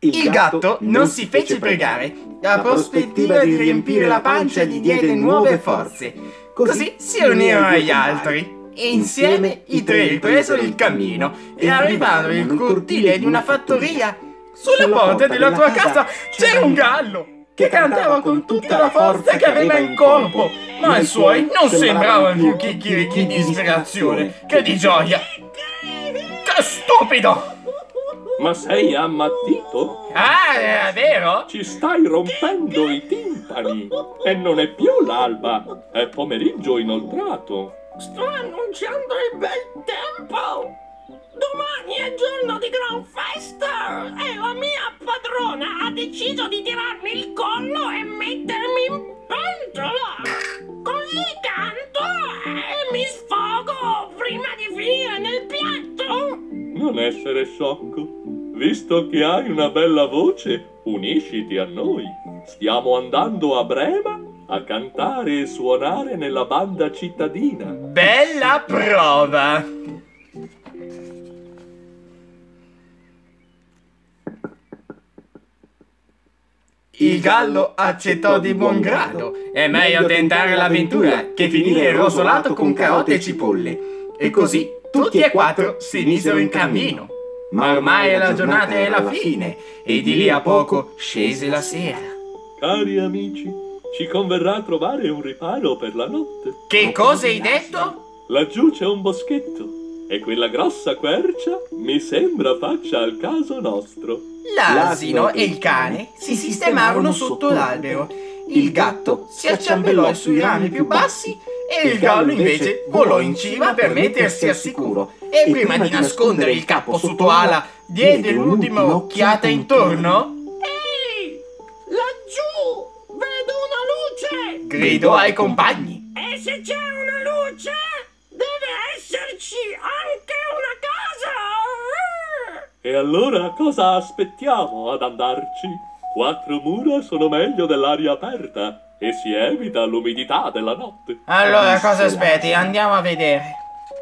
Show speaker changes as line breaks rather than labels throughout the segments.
Il gatto non si fece pregare. La prospettiva di riempire la pancia gli diede nuove forze. Così si unirono agli altri. E insieme i tre ripresero il cammino e arrivarono nel cortile di una fattoria. Sulle porte della tua casa c'era un gallo che cantava con tutta la forza che aveva in corpo, ma i suoi non sembravano più chicchirichi di disperazione che di gioia. Che stupido!
Ma sei ammattito?
Ah, era vero?
Ci stai rompendo i timpani. E non è più l'alba, è pomeriggio inoltrato.
Sto annunciando il bel tempo. Domani è giorno di gran festa e la mia padrona ha deciso di tirarmi il collo e mettermi in pentola. Così canto e mi sfogo prima di finire nel piatto.
Non essere sciocco. Visto che hai una bella voce, unisciti a noi. Stiamo andando a Brema a cantare e suonare nella banda cittadina.
Bella prova! Il gallo accettò di buon grado. È meglio tentare l'avventura che finire rosolato con carote e cipolle. E così tutti e quattro si misero in cammino. Ma ormai la giornata è alla fine e di lì a poco scese la sera.
Cari amici, ci converrà trovare un riparo per la notte.
Che cosa hai detto?
Laggiù c'è un boschetto e quella grossa quercia mi sembra faccia al caso nostro.
L'asino e il cane si sistemarono sotto l'albero. Il gatto si acciambellò sui rami più bassi e il gallo invece volò in cima per mettersi al sicuro. E prima di nascondere il capo sotto ala, diede l'ultima occhiata intorno.
Ehi! Laggiù! Vedo una luce!
Gridò ai compagni.
E se c'è una luce, deve esserci anche una casa!
E allora cosa aspettiamo ad andarci? 4 mura sono meglio dell'aria aperta e si evita l'umidità della notte.
Allora cosa aspetti? Andiamo a vedere.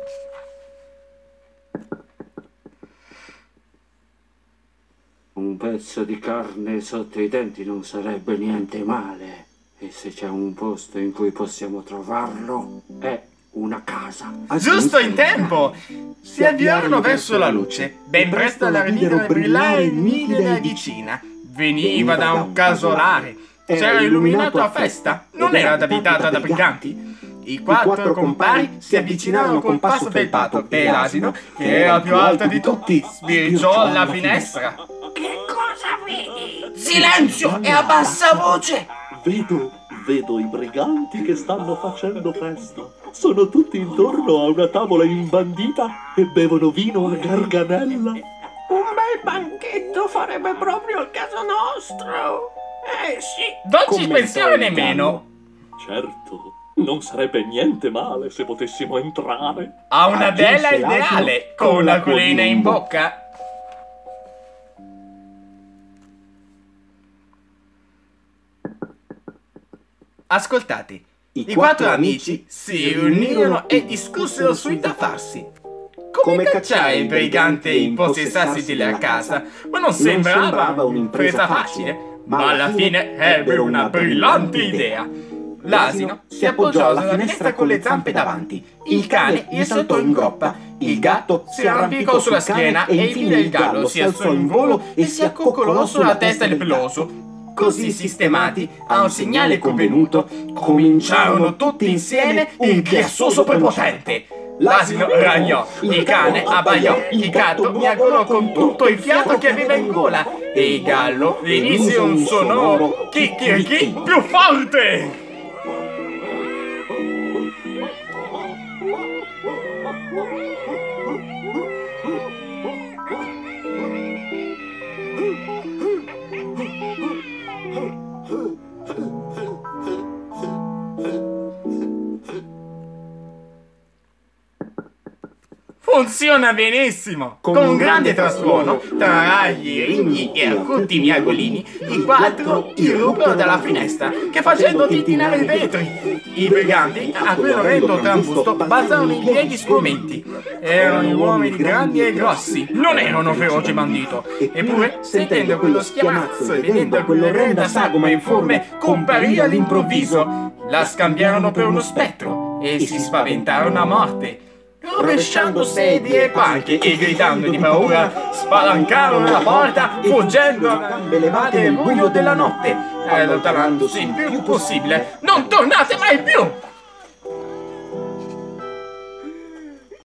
Un pezzo di carne sotto i denti non sarebbe niente male. E se c'è un posto in cui possiamo trovarlo, è una casa.
Giusto in tempo! Si avviarono verso la luce. Ben presto la videro brillare nitida e vicina. Veniva da un casolare. C'era illuminato a festa. Non era abitata da briganti. I quattro compari si avvicinarono con passo felpato e l'asino, che era più alta di tutti, sbirciò alla finestra.
Che cosa vedi?
Silenzio e a bassa voce!
Vedo i briganti che stanno facendo festa. Sono tutti intorno a una tavola imbandita e bevono vino a garganella.
Un bel banchetto farebbe proprio il caso nostro. Sì.
Non ci pensiamo nemmeno.
Certo, non sarebbe niente male se potessimo entrare.
Ha una bella ideale con l'acquolina in bocca. Ascoltate, i quattro amici si riunirono e discussero sul da farsi. Come cacciare il brigante e impossessarsi della casa, ma non sembrava un'impresa facile, ma alla fine ebbero una brillante idea. L'asino si appoggiò alla finestra con le zampe davanti, il cane gli saltò in groppa, il gatto si arrampicò sulla schiena e infine il gallo si alzò in volo e si accoccolò sulla testa del peloso. Così sistemati, a un segnale convenuto, cominciarono tutti insieme il chiassoso prepotente. L'asino ragnò, il cane abbaiò, il gatto miagolò con tutto il fiato che aveva in gola e il gallo emise un sonoro chicchirichì più forte. funziona benissimo! Con un grande frastuono, tra ragli, rigni e acuti miagolini, i quattro irruppero dalla finestra, che facendo tintinare i vetri. I briganti, a quel orrendo trambusto, balzarono in piedi sgomenti. Erano uomini grandi e grossi, non erano feroci bandito. Eppure, sentendo quello schiamazzo e vedendo quell'orrenda sagoma informe comparire all'improvviso, la scambiarono per uno spettro e si spaventarono a morte. Rovesciando sedie e panche e gridando di paura, spalancarono la porta, fuggendo a gambe levate nel buio della notte, allontanandosi il più possibile. Non tornate mai più!